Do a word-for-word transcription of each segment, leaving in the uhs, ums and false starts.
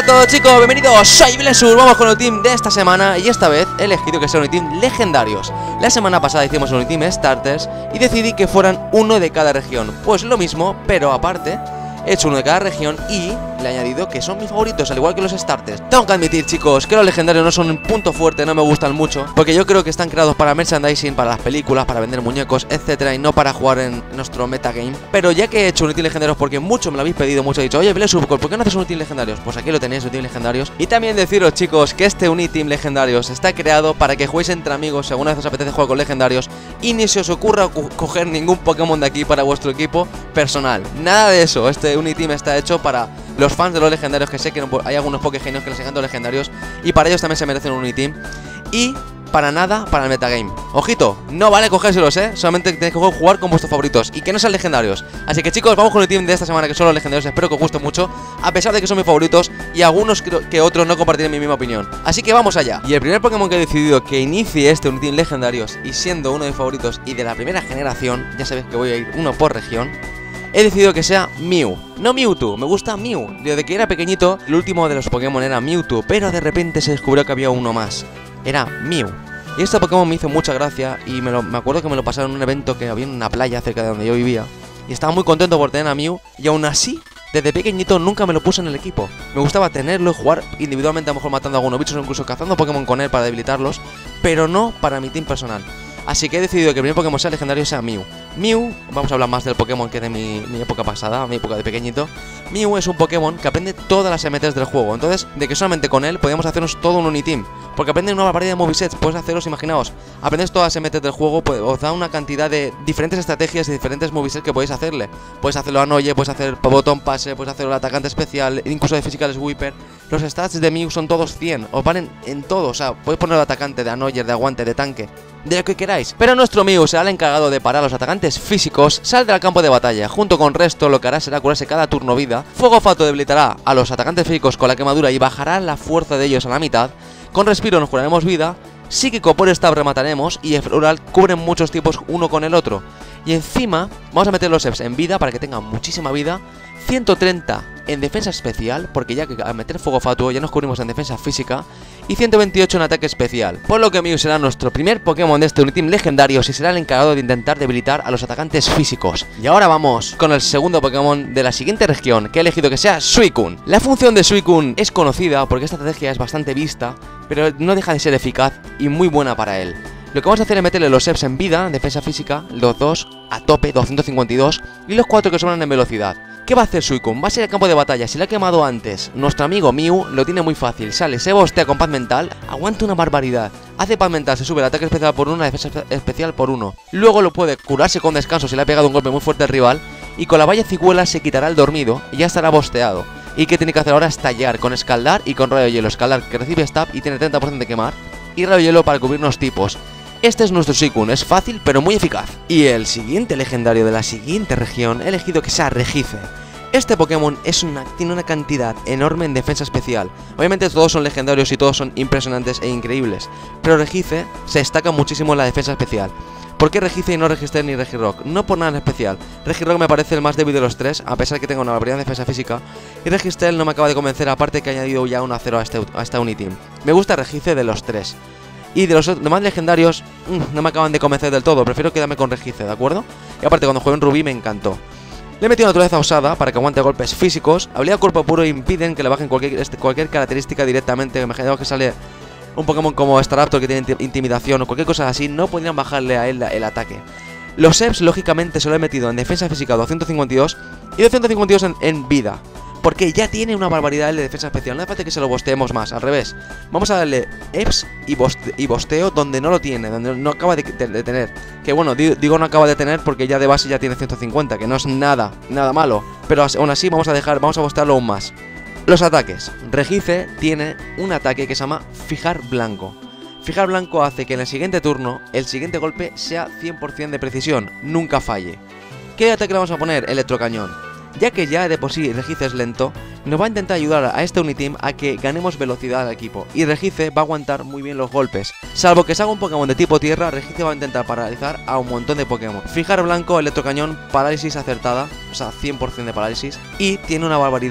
a todos chicos, bienvenidos, soy Blessur. Vamos con el team de esta semana y esta vez he elegido que sea un team legendarios. La semana pasada hicimos un team starters y decidí que fueran uno de cada región. Pues lo mismo, pero aparte he hecho uno de cada región y le he añadido que son mis favoritos, al igual que los starters. Tengo que admitir chicos que los legendarios no son un punto fuerte, no me gustan mucho, porque yo creo que están creados para merchandising, para las películas, para vender muñecos, etcétera, y no para jugar en nuestro metagame. Pero ya que he hecho un team legendarios porque mucho me lo habéis pedido, mucho he dicho, oye Blessur, ¿por qué no haces un team legendarios? Pues aquí lo tenéis, un team legendarios. Y también deciros chicos que este Uniteam legendarios está creado para que juguéis entre amigos si alguna vez os apetece jugar con legendarios y ni se os ocurra co coger ningún Pokémon de aquí para vuestro equipo personal. Nada de eso, este Uniteam está hecho para los fans de los legendarios, que sé que no, hay algunos Pokégenios que les encantan los legendarios y para ellos también se merecen un Uniteam. Y para nada para el metagame. Ojito, no vale cogérselos, eh. Solamente tenéis que jugar con vuestros favoritos y que no sean legendarios. Así que chicos, vamos con el team de esta semana que son los legendarios. Espero que os guste mucho, a pesar de que son mis favoritos y algunos que otros no compartirán mi misma opinión. Así que vamos allá. Y el primer Pokémon que he decidido que inicie este Uniteam legendarios, y siendo uno de mis favoritos y de la primera generación, ya sabéis que voy a ir uno por región, he decidido que sea Mew. No Mewtwo, me gusta Mew. Desde que era pequeñito, el último de los Pokémon era Mewtwo, pero de repente se descubrió que había uno más. Era Mew. Y este Pokémon me hizo mucha gracia y me, lo, me acuerdo que me lo pasaron en un evento que había en una playa cerca de donde yo vivía. Y estaba muy contento por tener a Mew, y aún así, desde pequeñito nunca me lo puse en el equipo. Me gustaba tenerlo y jugar individualmente, a lo mejor matando a algunos bichos o incluso cazando Pokémon con él para debilitarlos, pero no para mi team personal. Así que he decidido que el primer Pokémon sea legendario sea Mew. Mew, vamos a hablar más del Pokémon que de mi, mi época pasada, mi época de pequeñito. Mew es un Pokémon que aprende todas las M Ts del juego, entonces de que solamente con él podíamos hacernos todo un Uniteam. Porque aprende una barbaridad de movesets, puedes haceros, imaginaos, aprendes todas las M Ts del juego, pues, os da una cantidad de diferentes estrategias y diferentes movesets que podéis hacerle. Puedes hacerlo a Noye, puedes hacer botón pase, puedes hacerlo al atacante especial, incluso de Physical Sweeper. Los stats de Mew son todos cien, os valen en todo, o sea, podéis poner el atacante de Anoyer, de aguante, de tanque, de lo que queráis. Pero nuestro Mew será el encargado de parar a los atacantes físicos, saldrá al campo de batalla. Junto con Resto lo que hará será curarse cada turno vida. Fuego Fatuo debilitará a los atacantes físicos con la quemadura y bajará la fuerza de ellos a la mitad. Con Respiro nos curaremos vida. Psíquico por Stab remataremos y Efrural cubren muchos tipos uno con el otro. Y encima vamos a meter los E P S en vida para que tengan muchísima vida. ciento treinta en defensa especial, porque ya que al meter Fuego Fatuo ya nos cubrimos en defensa física. Y ciento veintiocho en ataque especial. Por lo que Mew será nuestro primer Pokémon de este Uniteam legendario y será el encargado de intentar debilitar a los atacantes físicos. Y ahora vamos con el segundo Pokémon de la siguiente región, que he elegido que sea Suicune. La función de Suicune es conocida porque esta estrategia es bastante vista, pero no deja de ser eficaz y muy buena para él. Lo que vamos a hacer es meterle los E P S en vida, defensa física, los dos a tope, doscientos cincuenta y dos, y los cuatro que sobran en velocidad. ¿Qué va a hacer Suicune? Va a ser el campo de batalla. Si lo ha quemado antes, nuestro amigo Mew lo tiene muy fácil. Sale, se bostea con paz mental, aguanta una barbaridad. Hace paz mental, se sube el ataque especial por uno, la defensa especial por uno. Luego lo puede curarse con descanso si le ha pegado un golpe muy fuerte al rival. Y con la valla cicuela se quitará el dormido y ya estará bosteado. ¿Y qué tiene que hacer ahora? Estallar con escaldar y con rayo hielo. Escaldar que recibe stab y tiene treinta por ciento de quemar. Y rayo hielo para cubrirnos tipos. Este es nuestro Suicune, es fácil pero muy eficaz. Y el siguiente legendario de la siguiente región he elegido que sea Regice. Este Pokémon es una, tiene una cantidad enorme en defensa especial. Obviamente todos son legendarios y todos son impresionantes e increíbles, pero Regice se destaca muchísimo en la defensa especial. ¿Por qué Regice y no Register ni Regirock? No por nada en especial. Regirock me parece el más débil de los tres, a pesar de que tenga una barbaridad de defensa física. Y Register no me acaba de convencer, aparte que ha añadido ya un acero a este, a esta Uniteam. Me gusta Regice de los tres. Y de los demás legendarios, mmm, no me acaban de convencer del todo, prefiero quedarme con Regice, ¿de acuerdo? Y aparte cuando juego en Rubí me encantó. Le he metido naturaleza osada para que aguante golpes físicos. Habilidad cuerpo puro impiden que le bajen cualquier, este, cualquier característica directamente. Imaginaos que sale un Pokémon como Staraptor que tiene intimidación o cualquier cosa así, no podrían bajarle a él el ataque. Los E P S lógicamente se lo he metido en defensa física doscientos cincuanta y dos y doscientos cincuenta y dos en, en vida. Porque ya tiene una barbaridad de defensa especial, no hace falta que se lo bosteemos más, al revés. Vamos a darle E P S y, boste y bosteo donde no lo tiene, donde no acaba de, de, de tener. Que bueno, digo, digo no acaba de tener porque ya de base ya tiene ciento cincuenta, que no es nada, nada malo. Pero aún así vamos a dejar, vamos a bostearlo aún más. Los ataques. Regice tiene un ataque que se llama Fijar Blanco. Fijar Blanco hace que en el siguiente turno, el siguiente golpe sea cien por cien de precisión, nunca falle. ¿Qué ataque le vamos a poner? Electrocañón. Ya que ya de por sí Regice es lento, nos va a intentar ayudar a este Uniteam a que ganemos velocidad al equipo. Y Regice va a aguantar muy bien los golpes. Salvo que salga un Pokémon de tipo tierra, Regice va a intentar paralizar a un montón de Pokémon. Fijar Blanco, electrocañón, parálisis acertada, o sea, cien por cien de parálisis. Y tiene una barbaridad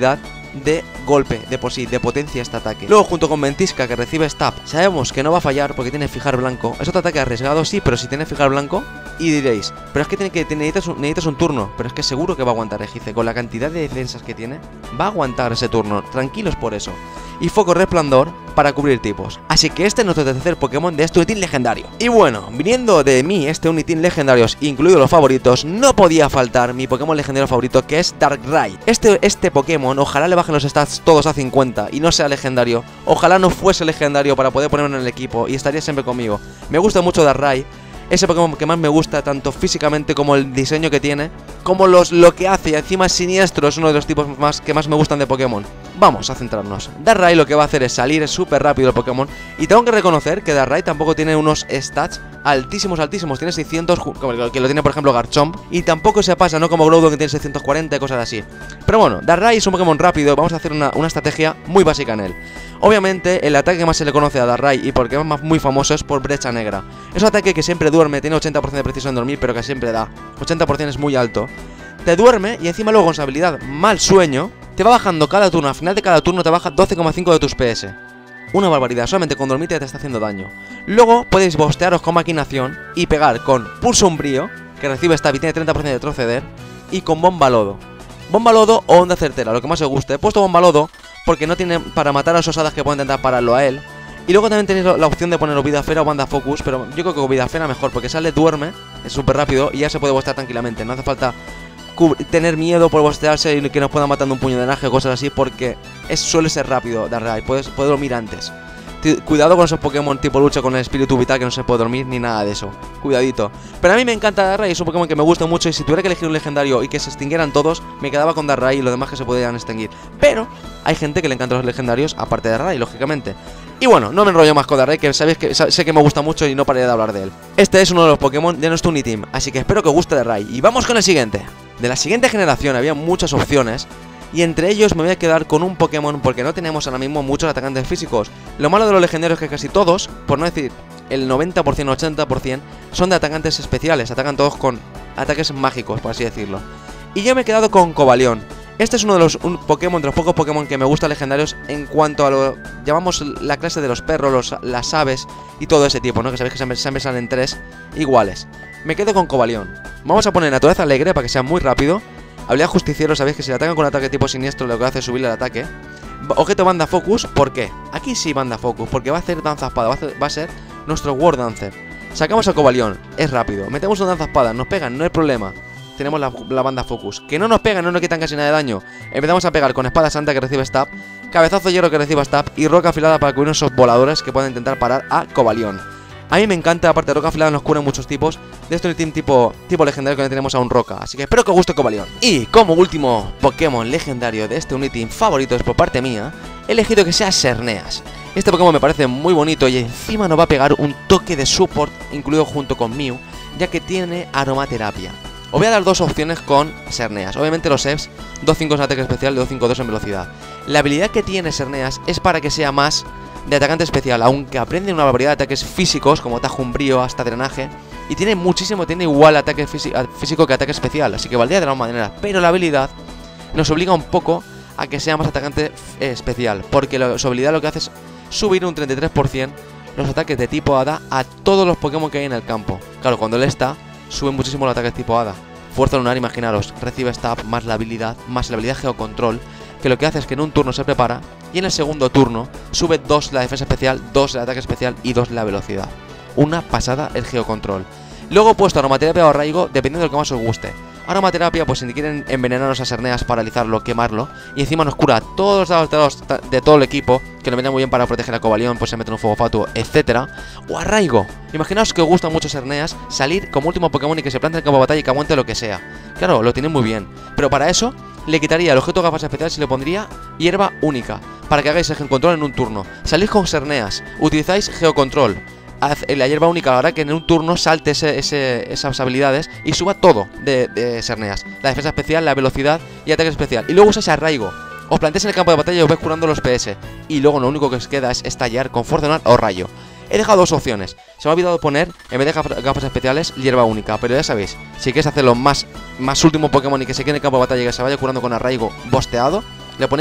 de golpe, de por sí, de potencia este ataque. Luego junto con Ventisca, que recibe Stab, sabemos que no va a fallar porque tiene Fijar Blanco. Es otro ataque arriesgado, sí, pero si tiene Fijar Blanco. Y diréis, pero es que, tiene que necesitas, un, necesitas un turno. Pero es que seguro que va a aguantar Egice. Con la cantidad de defensas que tiene, va a aguantar ese turno. Tranquilos por eso. Y Foco Resplandor para cubrir tipos. Así que este es nuestro tercer Pokémon de este Unitín legendario. Y bueno, viniendo de mí, este Unitín legendarios, incluidos los favoritos, no podía faltar mi Pokémon legendario favorito, que es Darkrai. Este, este Pokémon, ojalá le bajen los stats todos a cincuenta y no sea legendario. Ojalá no fuese legendario para poder ponerlo en el equipo y estaría siempre conmigo. Me gusta mucho Darkrai. Ese Pokémon que más me gusta, tanto físicamente como el diseño que tiene, como los, lo que hace, y encima es siniestro, es uno de los tipos más que más me gustan de Pokémon. Vamos a centrarnos. Darkrai lo que va a hacer es salir, es súper rápido el Pokémon, y tengo que reconocer que Darkrai tampoco tiene unos stats altísimos, altísimos, tiene seiscientos, como el que lo tiene por ejemplo Garchomp, y tampoco se pasa, no como Groudon que tiene seiscientos cuarenta y cosas así. Pero bueno, Darkrai es un Pokémon rápido, vamos a hacer una, una estrategia muy básica en él. Obviamente, el ataque que más se le conoce a Darkrai y porque es más muy famoso es por Brecha Negra. Es un ataque que siempre duerme, tiene ochenta por ciento de precisión en dormir, pero que siempre da. ochenta por ciento es muy alto. Te duerme y encima luego con su habilidad Mal Sueño, te va bajando cada turno, al final de cada turno te baja doce coma cinco de tus P S. Una barbaridad, solamente con dormir te está haciendo daño. Luego podéis bostearos con Maquinación y pegar con Pulso Umbrío, que recibe esta y tiene treinta por ciento de retroceder, y con Bomba Lodo. Bomba Lodo o Onda Certera, lo que más os guste. He puesto Bomba Lodo porque no tiene para matar a esos hadas que pueden intentar pararlo a él. Y luego también tenéis la opción de poner Vida Esfera o Banda Focus, pero yo creo que Vida Esfera mejor, porque sale, duerme, es súper rápido y ya se puede bostear tranquilamente. No hace falta tener miedo por bostearse y que nos pueda matando un puño de drenaje o cosas así, porque es, suele ser rápido Darkrai, puedes, puedes dormir antes. Cuidado con esos Pokémon tipo lucha con el espíritu vital que no se puede dormir ni nada de eso. Cuidadito. Pero a mí me encanta Darkrai, es un Pokémon que me gusta mucho y si tuviera que elegir un legendario y que se extinguieran todos, me quedaba con Darkrai y los demás que se podían extinguir. Pero hay gente que le encantan los legendarios aparte de Darkrai, lógicamente. Y bueno, no me enrollo más con Darkrai, que sabéis que sé que me gusta mucho y no paré de hablar de él. Este es uno de los Pokémon de nuestro Uniteam, así que espero que os guste Darkrai. Y vamos con el siguiente. De la siguiente generación había muchas opciones y entre ellos me voy a quedar con un Pokémon porque no tenemos ahora mismo muchos atacantes físicos. Lo malo de los legendarios es que casi todos, por no decir el noventa por ciento, ochenta por ciento, son de atacantes especiales, atacan todos con ataques mágicos, por así decirlo. Y yo me he quedado con Cobalión. Este es uno de los un Pokémon, de los pocos Pokémon que me gustan legendarios en cuanto a lo llamamos la clase de los perros, los, las aves y todo ese tipo, ¿no? Que sabéis que siempre, siempre salen tres iguales. Me quedo con Cobalión. Vamos a poner Naturaleza Alegre para que sea muy rápido. Habilidad Justiciero, sabéis que si le atacan con un ataque tipo siniestro lo que hace es subirle el ataque. Objeto Banda Focus, ¿por qué? Aquí sí Banda Focus, porque va a hacer Danza Espada, va a, hacer, va a ser nuestro War Dancer. Sacamos a Cobalión, es rápido. Metemos un Danza Espada, nos pegan, no hay problema. Tenemos la, la Banda Focus. Que no nos pegan, no nos quitan casi nada de daño. Empezamos a pegar con Espada Santa que recibe Stab, Cabezazo Hierro que reciba Stab y Roca Afilada para cubrir esos voladores que pueden intentar parar a Cobalión. A mí me encanta, aparte de Roca Afilada nos curan muchos tipos. De este Uniteam tipo, tipo legendario que no tenemos a un Roca. Así que espero que os guste Cobalión. Y como último Pokémon legendario de este Uniteam favoritos por parte mía, he elegido que sea Xerneas. Este Pokémon me parece muy bonito y encima nos va a pegar un toque de support incluido junto con Mew, ya que tiene aromaterapia. Os voy a dar dos opciones con Xerneas. Obviamente los E V S, dos cinco en ataque especial y dos cinco dos en velocidad. La habilidad que tiene Xerneas es para que sea más de atacante especial, aunque aprende una barbaridad de ataques físicos como Tajo Umbrío hasta drenaje. Y tiene muchísimo, tiene igual ataque físico que ataque especial, así que valdría de la misma manera. Pero la habilidad nos obliga un poco a que sea más atacante especial, porque lo, su habilidad lo que hace es subir un treinta y tres por ciento los ataques de tipo Hada a todos los Pokémon que hay en el campo. Claro, cuando él está, suben muchísimo los ataques tipo Hada. Fuerza Lunar, imaginaros, recibe Stab más la habilidad, más la habilidad Geocontrol, que lo que hace es que en un turno se prepara y en el segundo turno sube dos la defensa especial, dos el ataque especial y dos la velocidad. Una pasada el Geocontrol. Luego he puesto Aromaterapia o Arraigo dependiendo de lo que más os guste. Aromaterapia, pues si quieren envenenarnos a Xerneas, paralizarlo, quemarlo, y encima nos cura todos los dados de, de todo el equipo, que lo viene muy bien para proteger a Cobalión, pues se mete en un fuego fatuo, etcétera. O Arraigo. Imaginaos que os gusta mucho Xerneas, salir como último Pokémon y que se plante en el campo de batalla y que aguante lo que sea. Claro, lo tiene muy bien, pero para eso le quitaría el objeto gafas especiales y le pondría hierba única, para que hagáis el Geocontrol en un turno. Salís con Xerneas, utilizáis Geocontrol. La hierba única hará que en un turno salte ese, ese, esas habilidades y suba todo de, de Xerneas. La defensa especial, la velocidad y ataque especial. Y luego usáis Arraigo. Os plantéis en el campo de batalla y os vais curando los P S. Y luego lo único que os queda es estallar con Fuerza Lunar o Rayo. He dejado dos opciones. Se me ha olvidado poner, en vez de gafas, gafas especiales, hierba única. Pero ya sabéis, si queréis hacerlo más, más último Pokémon y que se quede en el campo de batalla y que se vaya curando con Arraigo bosteado, le ponéis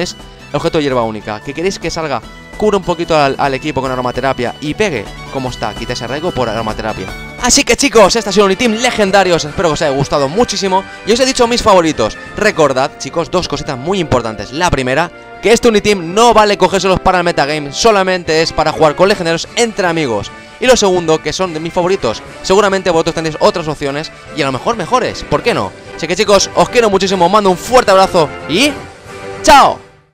el objeto de hierba única. ¿Que queréis que salga, cure un poquito al, al equipo con aromaterapia y pegue? ¿Cómo está? Quita ese arraigo por aromaterapia. Así que chicos, este ha sido un Uniteam legendarios. Espero que os haya gustado muchísimo y os he dicho mis favoritos. Recordad, chicos, dos cositas muy importantes. La primera, que este Uniteam no vale cogérselos para el metagame, solamente es para jugar con legendarios entre amigos. Y lo segundo, que son de mis favoritos. Seguramente vosotros tendréis otras opciones y a lo mejor mejores, ¿por qué no? Así que chicos, os quiero muchísimo, os mando un fuerte abrazo y... ¡chao!